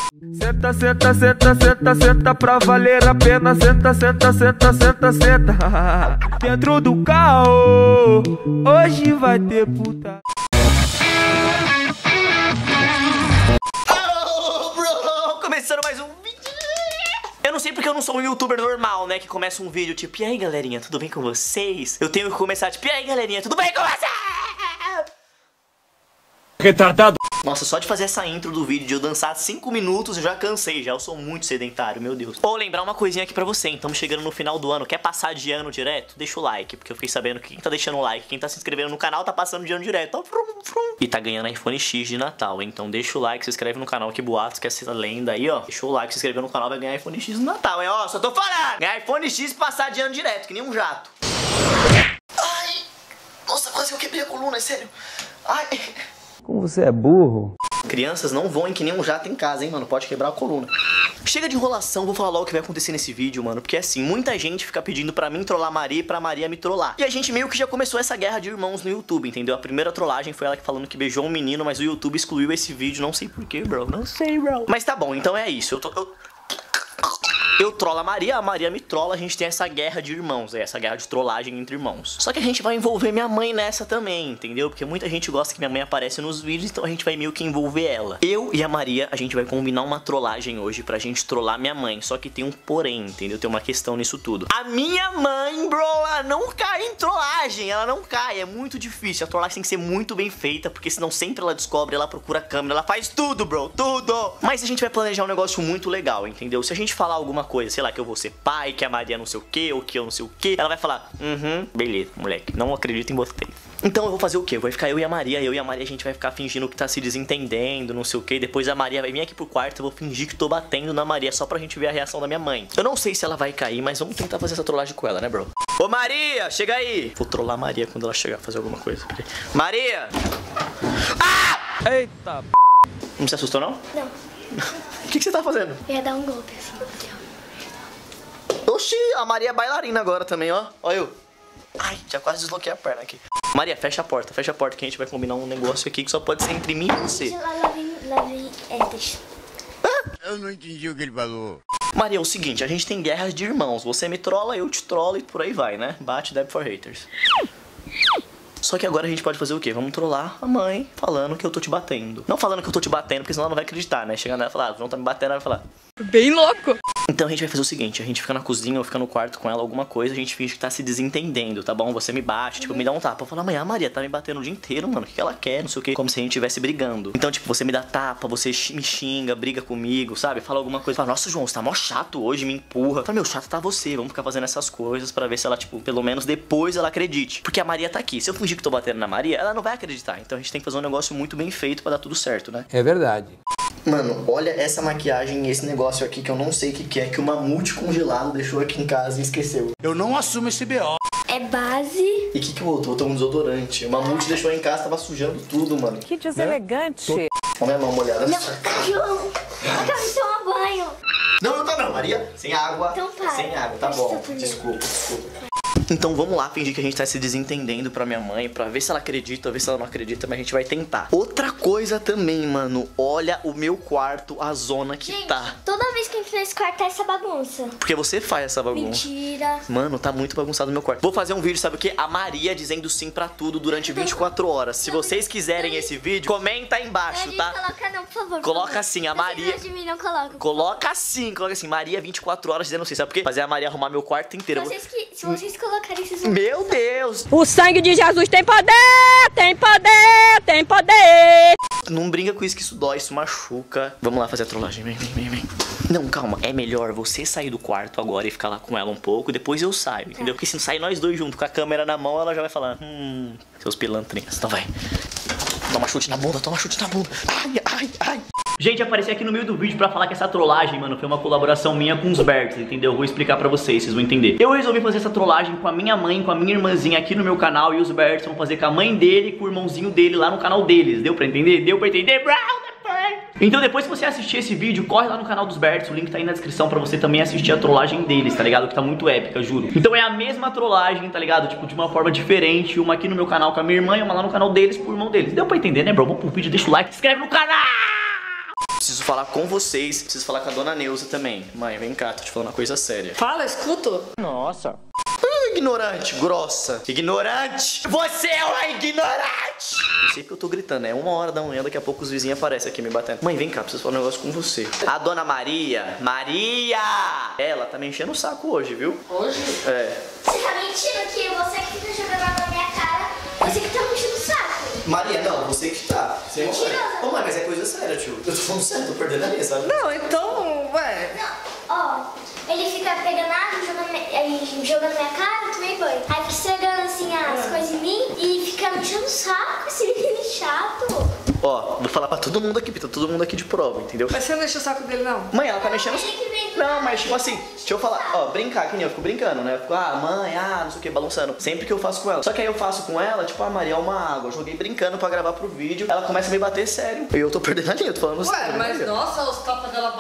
Senta, senta, senta, senta, senta pra valer a pena. Senta, senta, senta, senta, senta. Dentro do carro, hoje vai ter puta. Oh, bro! Começando mais um vídeo. Eu não sei porque eu não sou um youtuber normal, né? Que começa um vídeo tipo, e aí galerinha, tudo bem com vocês? Eu tenho que começar tipo, e aí galerinha, tudo bem com vocês? Retardado. Nossa, só de fazer essa intro do vídeo, de eu dançar 5 minutos, eu já cansei, eu sou muito sedentário, meu Deus. Vou lembrar uma coisinha aqui pra você, estamos chegando no final do ano, quer passar de ano direto? Deixa o like, porque eu fiquei sabendo que quem tá deixando o like, quem tá se inscrevendo no canal, tá passando de ano direto, ó, frum, frum. E tá ganhando iPhone X de Natal, então deixa o like, se inscreve no canal, que boatos, que essa lenda aí, ó. Deixa o like, se inscreve no canal, vai ganhar iPhone X no Natal, hein, ó, só tô falando. Ganhar iPhone X e passar de ano direto, que nem um jato. Ai, nossa, quase que eu quebrei a coluna, é sério. Ai... Como você é burro. Crianças, não voem que nem um jato em casa, hein, mano. Pode quebrar a coluna. Chega de enrolação, vou falar logo o que vai acontecer nesse vídeo, mano. Porque assim, muita gente fica pedindo pra mim trollar a Maria e pra Maria me trollar. E a gente meio que já começou essa guerra de irmãos no YouTube, entendeu? A primeira trollagem foi ela falando que beijou um menino, mas o YouTube excluiu esse vídeo. Não sei porquê, bro. Não sei, bro. Mas tá bom, então é isso. Eu trollo a Maria me trolla, a gente tem essa guerra de irmãos, essa guerra de trollagem entre irmãos. Só que a gente vai envolver minha mãe nessa também, entendeu? Porque muita gente gosta que minha mãe apareça nos vídeos, então a gente vai meio que envolver ela. Eu e a Maria, a gente vai combinar uma trollagem hoje pra gente trollar minha mãe, só que tem um porém, entendeu? Tem uma questão nisso tudo. A minha mãe, bro, ela não cai em trollagem, ela não cai, é muito difícil. A trollagem tem que ser muito bem feita, porque senão sempre ela descobre, ela procura a câmera, ela faz tudo, bro, tudo. Mas a gente vai planejar um negócio muito legal, entendeu? Se a gente falar alguma coisa, sei lá, que eu vou ser pai, que a Maria não sei o que, ou que eu não sei o que, ela vai falar, beleza, moleque, não acredito em você. Então eu vou fazer o quê? Vai ficar eu e a Maria a gente vai ficar fingindo que tá se desentendendo, não sei o que. Depois a Maria vai vir aqui pro quarto, eu vou fingir que tô batendo na Maria, só pra gente ver a reação da minha mãe. Eu não sei se ela vai cair, mas vamos tentar fazer essa trollagem com ela, né, bro? Ô Maria, chega aí! Vou trollar a Maria quando ela chegar, fazer alguma coisa. Maria! Ah! Eita. Não se assustou, não? Não. O que você tá fazendo? Eu ia dar um golpe assim. Oxi, a Maria é bailarina agora também, ó. Olha eu. Ai, já quase desloquei a perna aqui. Maria, fecha a porta que a gente vai combinar um negócio aqui que só pode ser entre mim e você. Lá vem deixa. Eu não entendi o que ele falou. Maria, é o seguinte, a gente tem guerras de irmãos. Você me trola, eu te trolo e por aí vai, né? Bate, deb for haters. Só que agora a gente pode fazer o quê? Vamos trollar a mãe falando que eu tô te batendo. Não falando que eu tô te batendo, porque senão ela não vai acreditar, né? Chegando nela e falar, não tá me batendo, ela vai falar... Bem louco. Então a gente vai fazer o seguinte, a gente fica na cozinha ou fica no quarto com ela, alguma coisa, a gente finge que tá se desentendendo, tá bom? Você me bate, tipo, me dá um tapa. Eu falo, amanhã a Maria tá me batendo o dia inteiro, mano, o que ela quer, não sei o que. Como se a gente estivesse brigando. Então, tipo, você me dá tapa, você me xinga, briga comigo, sabe? Fala alguma coisa, fala, nossa, João, você tá mó chato hoje, me empurra. Fala, meu, chato tá você, vamos ficar fazendo essas coisas pra ver se ela, tipo, pelo menos depois ela acredite. Porque a Maria tá aqui, se eu fingir que tô batendo na Maria, ela não vai acreditar. Então a gente tem que fazer um negócio muito bem feito pra dar tudo certo, né? É verdade. Mano, olha essa maquiagem e esse negócio aqui que eu não sei o que é, que o Mamute congelado deixou aqui em casa e esqueceu. Eu não assumo esse BO. É base. E o que o outro? Botou um desodorante. O Mamute deixou em casa, tava sujando tudo, mano. Que deselegante. Olha a minha mão molhada. Não, João, eu quero me tomar banho. Não tá não, Maria. Sem água. Então para. Sem água, tá bom. Desculpa. Então vamos lá fingir que a gente tá se desentendendo pra minha mãe, pra ver se ela acredita, ver se ela não acredita, mas a gente vai tentar. Outra coisa também, mano, olha o meu quarto, a zona que tá. Toda vez que eu entro nesse quarto tá essa bagunça. Porque você faz essa bagunça. Mentira. Mano, tá muito bagunçado no meu quarto. Vou fazer um vídeo, sabe o quê? A Maria dizendo sim pra tudo durante 24 horas. Se vocês quiserem esse vídeo, comenta aí embaixo, tá? Coloca não, por favor. Coloca assim, a Maria... De mim, não coloca. Coloca assim, Maria 24 horas dizendo sim, sabe por quê? Fazer a Maria arrumar meu quarto inteiro. Se vocês colocarem esses... Meu Deus! O sangue de Jesus tem poder, tem poder, tem poder. Não brinca com isso que isso dói, isso machuca. Vamos lá fazer a trollagem, vem. Não, calma, é melhor você sair do quarto agora e ficar lá com ela um pouco, depois eu saio, entendeu? Porque se não sair nós dois juntos com a câmera na mão, ela já vai falar, seus pilantrinhos, então vai. Toma chute na bunda, ai. Gente, apareci aqui no meio do vídeo pra falar que essa trollagem, mano, foi uma colaboração minha com os Berts, entendeu? Eu vou explicar pra vocês vão entender. Eu resolvi fazer essa trollagem com a minha mãe, com a minha irmãzinha aqui no meu canal, e os Berts vão fazer com a mãe dele e com o irmãozinho dele lá no canal deles. Deu pra entender? Deu pra entender? Então depois que você assistir esse vídeo, corre lá no canal dos Berts, o link tá aí na descrição pra você também assistir a trollagem deles, tá ligado? Que tá muito épica, juro. Então é a mesma trollagem, tá ligado? Tipo, de uma forma diferente, uma aqui no meu canal com a minha irmã e uma lá no canal deles pro irmão deles. Deu pra entender, né, bro? Vamos pro vídeo, deixa o like, se inscreve no canal! Preciso falar com vocês. Preciso falar com a dona Neuza também. Mãe, vem cá, tô te falando uma coisa séria. Fala, escuto. Nossa. Ignorante, grossa. Ignorante. Você é uma ignorante. Não sei porque eu tô gritando. É 1h da manhã, daqui a pouco os vizinhos aparecem aqui me batendo. Mãe, vem cá, preciso falar um negócio com você. A dona Maria. Maria! Ela tá me enchendo o saco hoje, viu? Hoje? Você tá mentindo que você que fica jogando água na minha cara, você que tá me enchendo o saco. Maria, não, você que tá. Você Mentirosa. Ô, mãe, mas é coisa séria, tio. Eu tô falando sério, tô perdendo a linha, sabe? Não, então, ué. Não, ó, ele fica pegando água, jogando minha cara, eu tomei banho. Aí fica chegando assim as coisas em mim e fica me enchendo o saco, esse menino chato. Ó, vou falar pra todo mundo aqui, tá todo mundo aqui de prova, entendeu? Mas você não enche o saco dele, não? Mãe, ela tá mexendo. Ele que vem do Não, nada, mas tipo assim, deixa eu falar, ó, brincar, que nem eu fico brincando, né? Eu fico, mãe, não sei o que, balançando. Sempre que eu faço com ela. Só que aí eu faço com ela, tipo, Maria, é uma água. Eu joguei brincando pra gravar pro vídeo. Ela começa a me bater sério. E eu tô perdendo a linha, eu tô falando Ué, sério. mas né? nossa, os tapas dela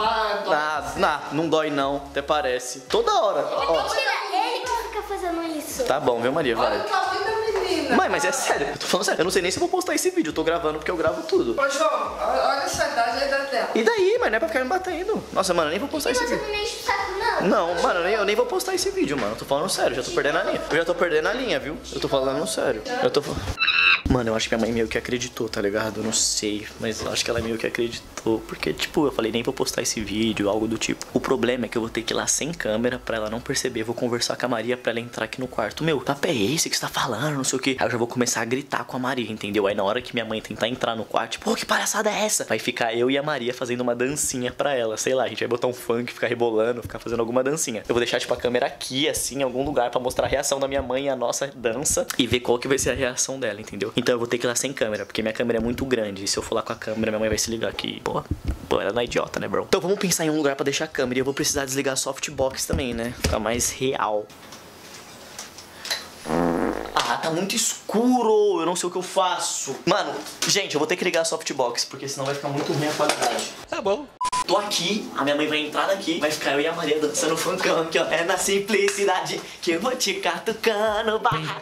Não dói não, até parece. Toda hora. Ó, Mentira, ele que fica fazendo isso. tá bom, viu, Maria? Olha Vai. o tamanho da menina. Mãe, mas é sério, eu tô falando sério. Eu não sei nem se eu vou postar esse vídeo, eu tô gravando porque eu gravo tudo. Ô, João, olha essa idade, a idade dela. E daí, mas não é pra ficar me batendo. Nossa, mano, eu nem vou postar E esse você vídeo. não me enche o saco, não. Não, mano, eu nem vou postar esse vídeo, mano. Eu tô falando sério, já tô perdendo a linha. Eu já tô perdendo a linha, viu? Eu tô falando sério. Eu tô falando. Mano, eu acho que minha mãe meio que acreditou, tá ligado? Eu não sei, mas eu acho que ela meio que acreditou. Porque, tipo, eu falei, nem vou postar esse vídeo, algo do tipo. O problema é que eu vou ter que ir lá sem câmera pra ela não perceber. Eu vou conversar com a Maria pra ela entrar aqui no quarto. Meu, papo é esse que você tá falando, não sei o que. Aí eu já vou começar a gritar com a Maria, entendeu? Aí na hora que minha mãe tentar entrar no quarto, tipo, que palhaçada é essa? Vai ficar eu e a Maria fazendo uma dancinha pra ela. Sei lá, a gente vai botar um funk, ficar rebolando, ficar fazendo alguma dancinha. Eu vou deixar, tipo, a câmera aqui, assim, em algum lugar pra mostrar a reação da minha mãe e a nossa dança. E ver qual que vai ser a reação dela, entendeu? Então eu vou ter que ir lá sem câmera, porque minha câmera é muito grande. E se eu for lá com a câmera, minha mãe vai se ligar aqui. Pô, ela não é idiota, né, bro? Então vamos pensar em um lugar pra deixar a câmera. E eu vou precisar desligar a softbox também, né? Ficar mais real. Tá muito escuro, eu não sei o que eu faço. Mano, gente, eu vou ter que ligar a softbox, porque senão vai ficar muito ruim a qualidade. Tá bom. Tô aqui, a minha mãe vai entrar daqui, vai ficar eu e a Maria dançando funkão aqui, ó. É na simplicidade que eu vou te catucando, barra.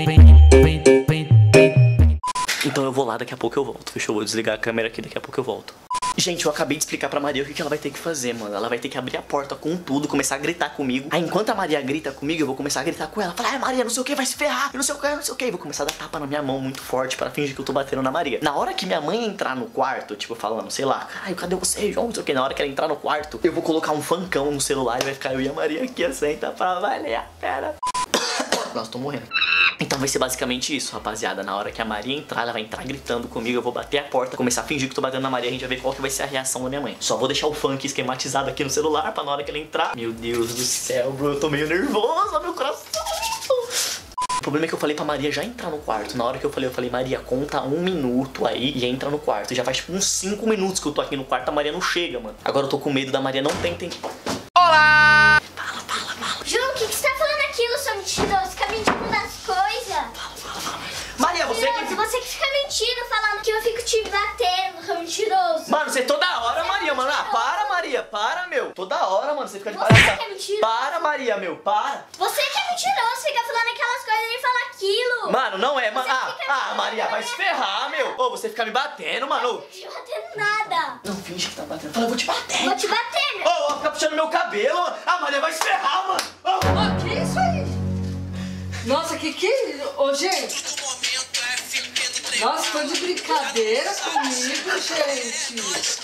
Então eu vou lá, daqui a pouco eu volto. Fechou? Vou desligar a câmera aqui, daqui a pouco eu volto. Gente, eu acabei de explicar pra Maria o que ela vai ter que fazer, mano. Ela vai ter que abrir a porta com tudo, começar a gritar comigo. Aí enquanto a Maria grita comigo, eu vou começar a gritar com ela. Falar, Maria, não sei o que, vai se ferrar. Eu não sei o que, não sei o que. Vou começar a dar tapa na minha mão muito forte pra fingir que eu tô batendo na Maria. Na hora que minha mãe entrar no quarto, tipo, falando, sei lá, ai, cadê você, João? Não sei o que. Na hora que ela entrar no quarto, eu vou colocar um funkão no celular e vai ficar eu e a Maria aqui, assim, tá pra valer a pena. Nossa, tô morrendo. Então vai ser basicamente isso, rapaziada. Na hora que a Maria entrar, ela vai entrar gritando comigo. Eu vou bater a porta, começar a fingir que tô batendo na Maria. A gente vai ver qual que vai ser a reação da minha mãe. Só vou deixar o funk esquematizado aqui no celular pra na hora que ela entrar. Meu Deus do céu, bro, eu tô meio nervoso, meu coração. O problema é que eu falei pra Maria já entrar no quarto. Na hora que eu falei, Maria, conta 1 minuto aí e entra no quarto. E já faz tipo uns 5 minutos que eu tô aqui no quarto, a Maria não chega, mano. Agora eu tô com medo da Maria não tem. Olá! Fala. João, o que você tá falando aquilo, seu mentiroso? Fica mentindo das coisas. Maria, você Mentiroso, que... você que fica mentindo, falando que eu fico te batendo, seu mentiroso. Mano, você toda hora, Maria, mano. Para, Maria, para, meu. Toda hora, mano, você fica de Você palhaçada. que é mentiroso. Para, Maria, meu, para. Você que é mentiroso, fica falando aquelas coisas e fala aquilo. Mano, não é, mano. Você fica Maria, vai se ferrar, meu. Ô, você fica me batendo, mano. Não tô te batendo nada. Não, finge que tá batendo. Fala, eu vou te bater. Vou te bater, meu. Ô, fica puxando meu cabelo, mano. A Maria vai se ferrar, mano. Ô. Ó, que isso aí? Nossa, que... Ô, gente. Nossa, tô de brincadeira comigo, gente.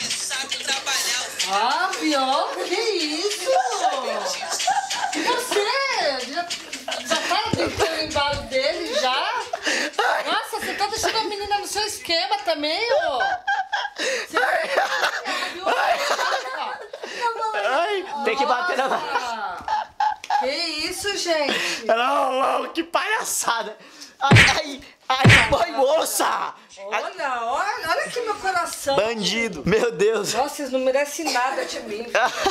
Ah, pior, que isso? E você? Já tá brincando o embalo dele, já? Nossa, você tá deixando a menina no seu esquema também, ô? Ai, tem que bater na Maria. Nossa. Que isso, gente? Não, que palhaçada. Ai, mãe, moça. Olha aqui meu coração. Bandido, meu Deus. Nossa, vocês não merecem nada de mim.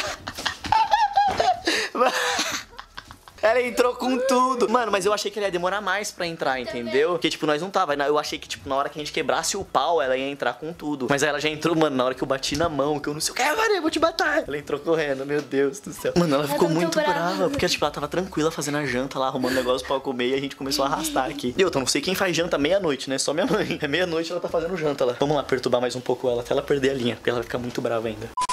Ela entrou com tudo. Mano, mas eu achei que ele ia demorar mais pra entrar, entendeu? Porque, tipo, nós não tava. Eu achei que, tipo, na hora que a gente quebrasse o pau, ela ia entrar com tudo. Mas aí ela já entrou, mano, na hora que eu bati na mão, que eu não sei o que, Maria, eu vou te bater. Ela entrou correndo, meu Deus do céu. Mano, ela ficou muito brava. Porque, tipo, ela tava tranquila fazendo a janta lá, arrumando negócio pra eu comer. E a gente começou a arrastar aqui. E eu não sei quem faz janta meia-noite, né? Só minha mãe. É meia-noite ela tá fazendo janta lá. Vamos lá perturbar mais um pouco ela, até ela perder a linha. Porque ela vai ficar muito brava ainda.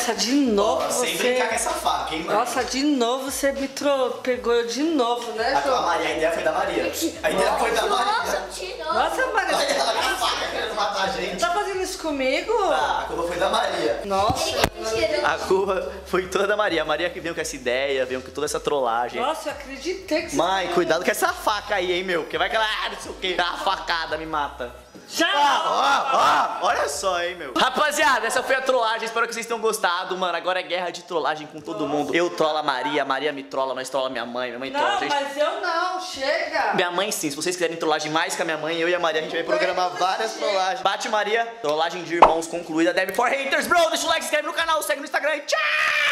Nossa, de novo Sem você... brincar com essa faca, hein, mano? Nossa, de novo você me pegou eu de novo, né, A João? Maria, a ideia foi da Maria. A ideia foi da Nossa, Maria. mentiroso. Nossa, Maria, Olha ela com a faca querendo matar a gente. tá fazendo isso comigo? Tá, a culpa foi da Maria. Nossa, Mentira. A culpa foi toda da Maria. A Maria que veio com essa ideia, veio com toda essa trollagem. nossa, eu acreditei que você... Mãe, cuidado com essa faca aí, hein, meu. Porque vai que ela, não sei o que, dá uma facada, me mata. Já! Olha só, hein, meu. Rapaziada, essa foi a trollagem. Espero que vocês tenham gostado, mano. Agora é guerra de trollagem com todo mundo. Eu trollo a Maria me trola, nós trola minha mãe trola a Não, gente. mas eu não, chega! Minha mãe sim, se vocês quiserem trollagem mais com a minha mãe, eu e a Maria, a gente vai programar várias trollagens. Bate Maria, trollagem de irmãos concluída. Deb for haters, bro. Deixa o like, se inscreve no canal, segue no Instagram. Tchau!